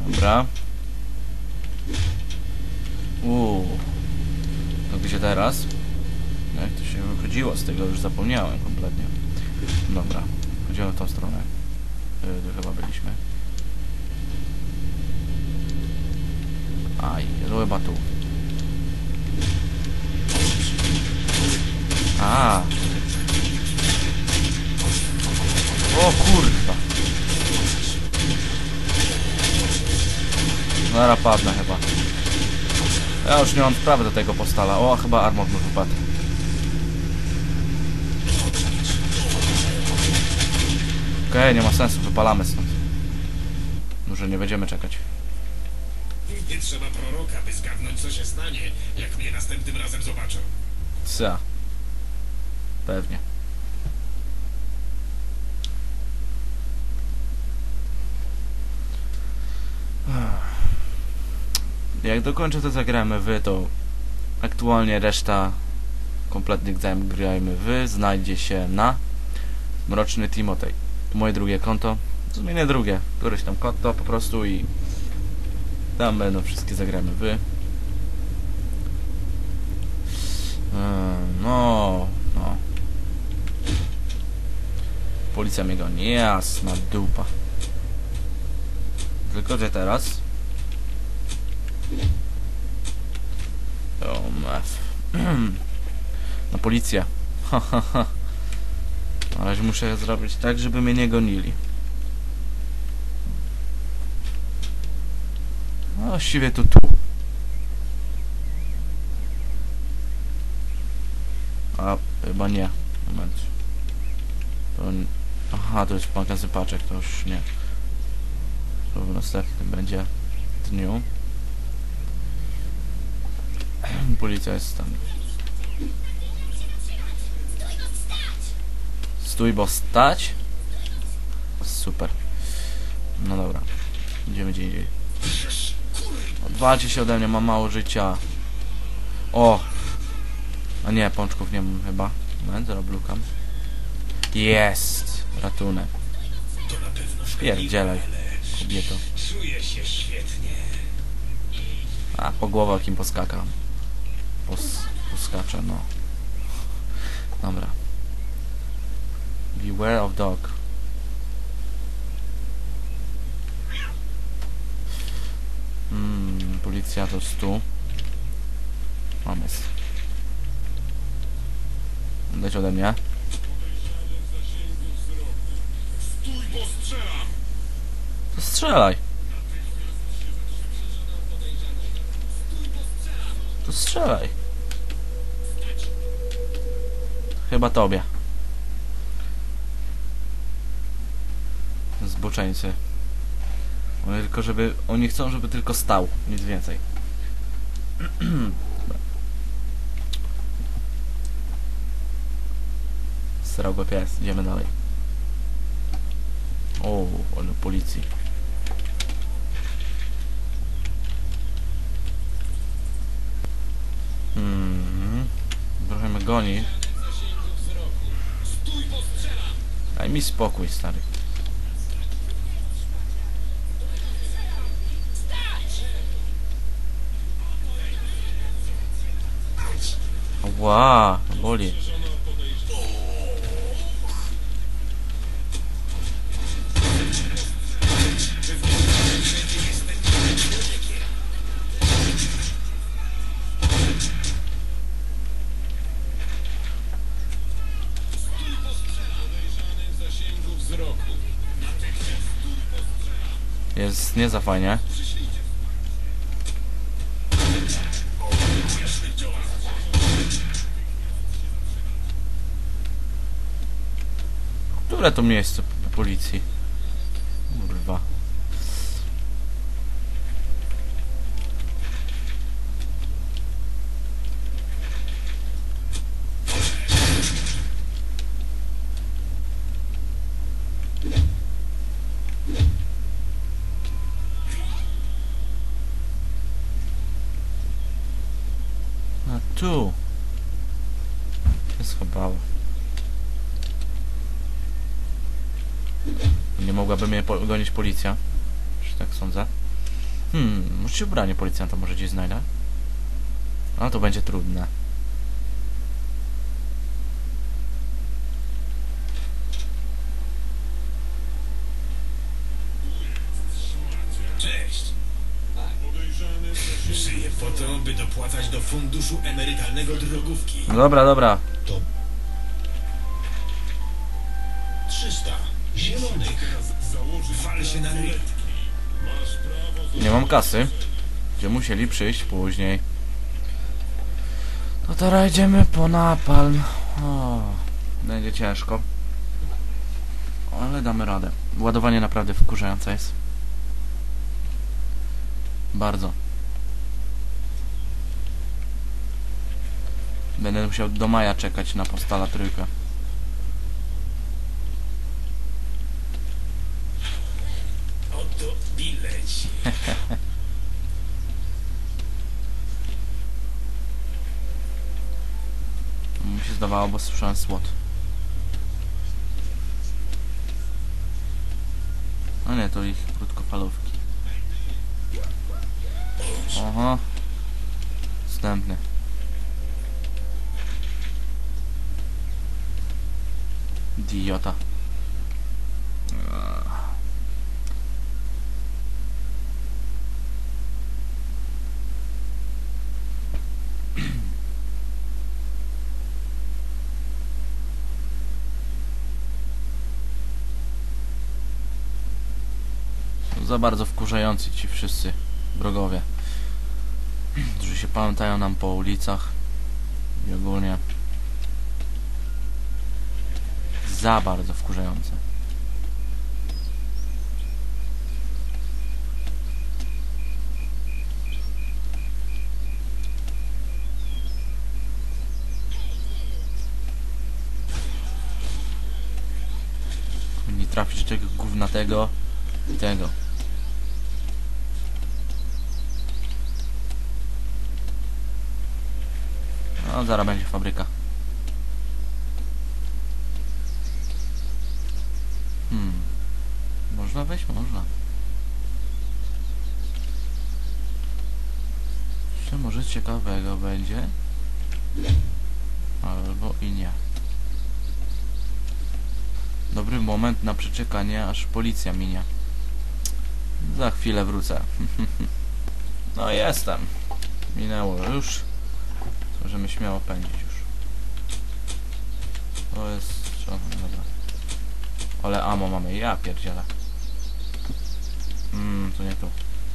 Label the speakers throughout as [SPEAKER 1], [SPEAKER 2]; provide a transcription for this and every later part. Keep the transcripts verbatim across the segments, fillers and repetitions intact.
[SPEAKER 1] Dobra. Uuu. No gdzie teraz? Jak to się wychodziło z tego, już zapomniałem kompletnie. Dobra. Chodzimy w tą stronę. Yy, tu chyba byliśmy. Aj, to chyba tu. A. O kurwa. Zaraz padnę chyba. Ja już nie mam sprawy do tego postala. O, chyba armor mu wypadł. Okej, okay, nie ma sensu, wypalamy stąd. Może nie będziemy czekać.
[SPEAKER 2] Nie trzeba proroka, by zgadnąć, co się stanie, jak mnie następnym razem zobaczą.
[SPEAKER 1] Co? Pewnie. Jak dokończę to zagramy wy, to aktualnie reszta kompletnych zagrajmy wy znajdzie się na Mroczny Timotej. To moje drugie konto. Zmienię drugie, któreś tam konto po prostu i tam będą wszystkie zagramy wy. Eee, no, no. Policja mnie goni. Jasna dupa. Tylko że teraz o mef. Na policję. Ha, ha, ha. Na razie muszę zrobić tak, żeby mnie nie gonili. No, właściwie to tu. A, chyba nie. Moment. To... Aha, to jest magazyn paczek, to już nie. To w następnym będzie dniu. Policja jest tam. Stój, bo stać? Super. No dobra. Idziemy gdzie indziej. Odwalcie się ode mnie, mam mało życia. O! A nie, pączków nie mam chyba. Moment, zaroblukam. Jest! Ratunek. Pierdzielaj, kobieto.
[SPEAKER 2] Czuję się świetnie.
[SPEAKER 1] A, po głowach im poskakam. Pos, poskaczę, no. Dobra. Beware of dog. Hmm, policja to jest tu. Mamy. Dać ode mnie.
[SPEAKER 2] Stój, bo strzelam!
[SPEAKER 1] To strzelaj. To strzelaj. Chyba tobie. Zboczeńcy. Oni tylko żeby... Oni chcą, żeby tylko stał. Nic więcej. Srogo pies. Idziemy dalej. O, ale policji. Hmm. Trochę mnie goni. Daj mi spokój, stary. Ła, boli. Jest nie za fajnie. Które to miejsce po policji? Kurwa. A tu się schowało. Nie mogłaby mnie pogonić policja, czy tak sądzę. Hmm, muszę ubranie policjanta może gdzieś znajdę. No to będzie trudne.
[SPEAKER 2] Cześć. Żyję po to, by dopłacać do funduszu emerytalnego drogówki.
[SPEAKER 1] No dobra, dobra.
[SPEAKER 2] To trzysta zielonych. Wal się na ryj.
[SPEAKER 1] Nie mam kasy. Gdzie musieli przyjść później. No teraz idziemy po napalm. O, będzie ciężko. Ale damy radę. Ładowanie naprawdę wkurzające jest. Bardzo. Będę musiał do maja czekać na postala trójkę.
[SPEAKER 2] Oto bileci.
[SPEAKER 1] Mi się zdawało, bo słyszałem słod. No nie, to ich krótkofalówki. Oho. Wstępny. Idiota. Za bardzo wkurzający ci wszyscy wrogowie, którzy się pamiętają nam po ulicach i ogólnie za bardzo wkurzające. Nie trafisz do tego gównatego i tego. No, zaraz będzie fabryka. Hmm. Można wejść? Można. Jeszcze może ciekawego będzie? Albo i nie. Dobry moment na przeczekanie, aż policja minie. Za chwilę wrócę. No jestem. Minęło już. Możemy śmiało pędzić już. To jest... Co? Dobra. Ale ammo mamy. Ja pierdzielę. Mmm, to nie tu.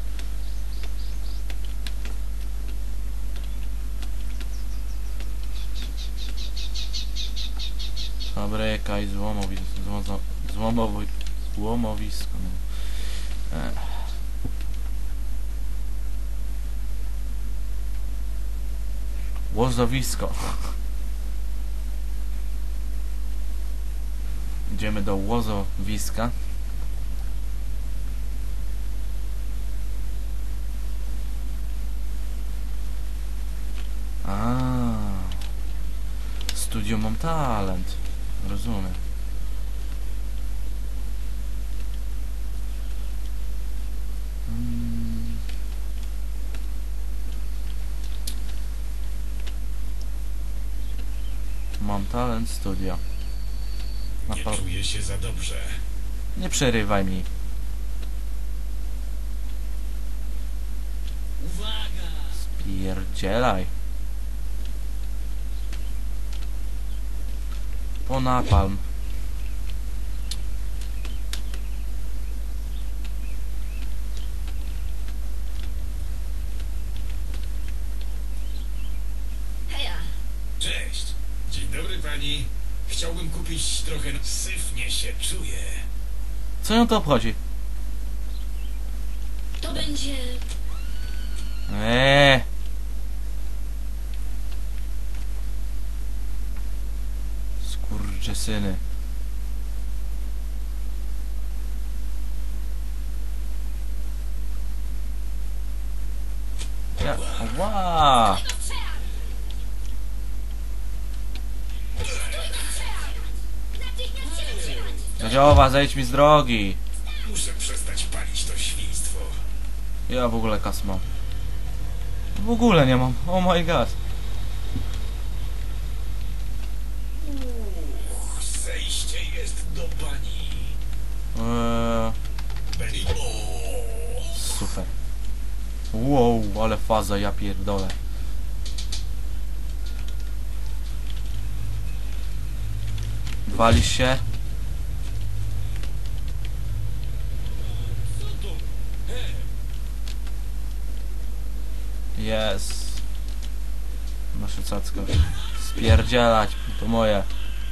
[SPEAKER 1] Fabryka i złomowisko. Zło, złomowi, złomowisko. No. Ech. Łozowisko. Idziemy do łozowiska. A, studio Mam Talent. Rozumiem. Hmm. Mam Talent Studio.
[SPEAKER 2] Nie czuję się za dobrze.
[SPEAKER 1] Nie przerywaj mi.
[SPEAKER 2] Uwaga!
[SPEAKER 1] Spierdzielaj. Po napalm.
[SPEAKER 3] Heja!
[SPEAKER 2] Cześć. Dzień dobry pani. Chciałbym kupić trochę... Syfnie się czuję.
[SPEAKER 1] Co ją to obchodzi?
[SPEAKER 3] To będzie...
[SPEAKER 1] Eee. Skurczysyny. Ja... Ła! Jadziowa, zejdź mi z drogi.
[SPEAKER 2] Muszę przestać palić to świństwo.
[SPEAKER 1] Ja w ogóle kas mam. W ogóle nie mam. Oh my god.
[SPEAKER 2] Uch, zejście jest do bani.
[SPEAKER 1] Eee,
[SPEAKER 2] Byli... O!
[SPEAKER 1] super. Wow, ale faza, ja pierdolę. Walisz się?
[SPEAKER 2] Co to? He,
[SPEAKER 1] Jest. Nasze cacko. Spierdzielać, to moje.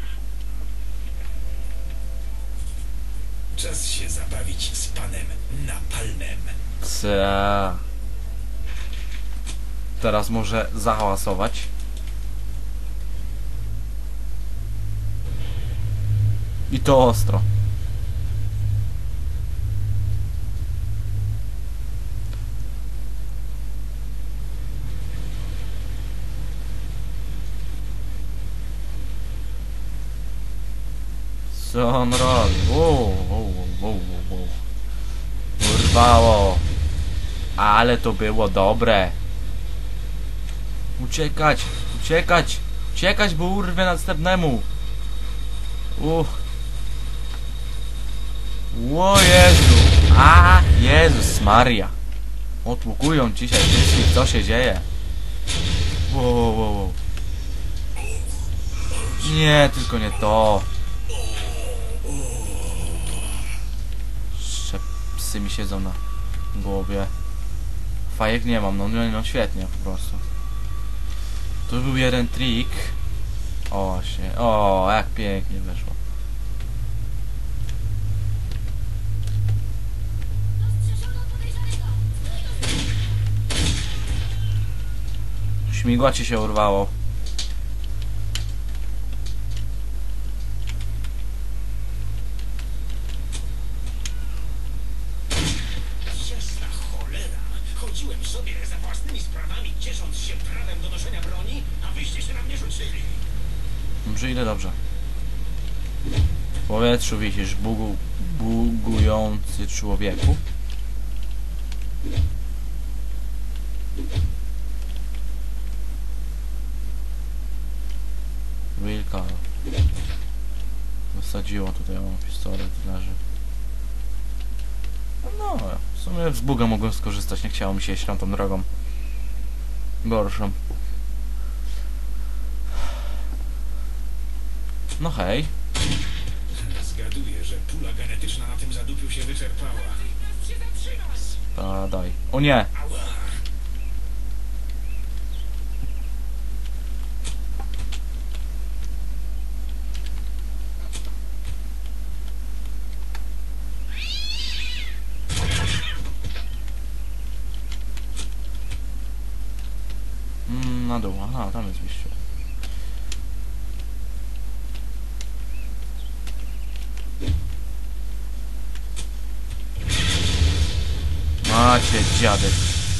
[SPEAKER 2] czas się zabawić z panem Napalmem.
[SPEAKER 1] Cia. Teraz może zahałasować. I to ostro. Co on robi? Wow, wow, wow, wow, wow. Urwało. Ale to było dobre. Uciekać, uciekać, uciekać, bo urwę następnemu. Uch. O Jezu. A, Jezus Maria. Otłukują dzisiaj wszystkich, co się dzieje. Wow, wow, wow, wow. Nie, tylko nie to. Jeszcze psy mi siedzą na głowie. Fajek nie mam, no, no, no świetnie po prostu. Tu był jeden trik. O właśnie, o jak pięknie weszło.
[SPEAKER 3] Dostrzeżono podejrzanego!
[SPEAKER 1] Śmigła ci się urwało.
[SPEAKER 2] Jasna cholera! Chodziłem sobie za własnymi sprawami, ciesząc się prawem do noszenia broni, a wyście się na mnie rzucili.
[SPEAKER 1] Dobrze, ile dobrze. W powietrzu wisisz, bugu, bugujący człowieku. Wilka. Wysadziło tutaj, o, pistolet leży. No, w sumie z buga mogłem skorzystać, nie chciało mi się iść tą drogą. Gorszą. No hej.
[SPEAKER 2] Zgaduję, że pula genetyczna na tym zadupiu się wyczerpała. Natychmiast się zatrzymać!
[SPEAKER 1] Spadaj. O nie!
[SPEAKER 2] Ała!
[SPEAKER 1] Mm, na dół, aha, tam jest wyjście. Macie dziadek.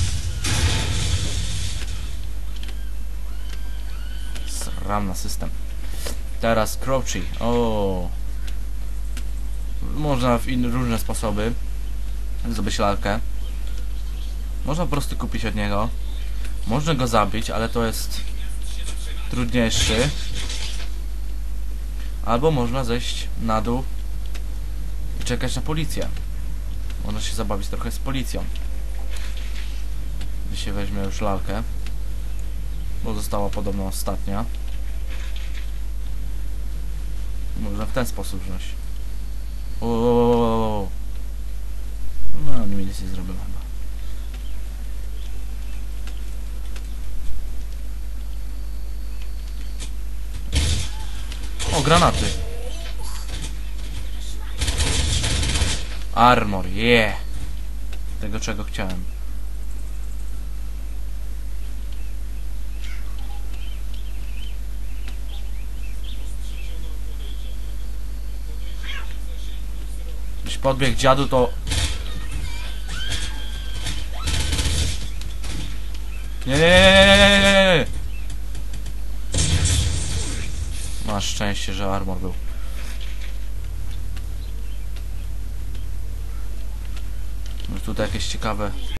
[SPEAKER 1] Sram na system. Teraz Crouchy. O. Można w inne różne sposoby zdobyć lalkę. Można po prostu kupić od niego. Można go zabić, ale to jest trudniejszy. Albo można zejść na dół i czekać na policję. Można się zabawić trochę z policją. Gdy się weźmie już lalkę, bo została podobno ostatnia. Można w ten sposób wziąć. O, no nie mi nic nie zrobiłem chyba. O, granaty. Armor, yeah. Tego czego chciałem. Jeśli podbiegł dziadu, to... Nie, nie, nie, nie, nie, nie, nie, nie. Masz szczęście, że armor był. Może tutaj jakieś ciekawe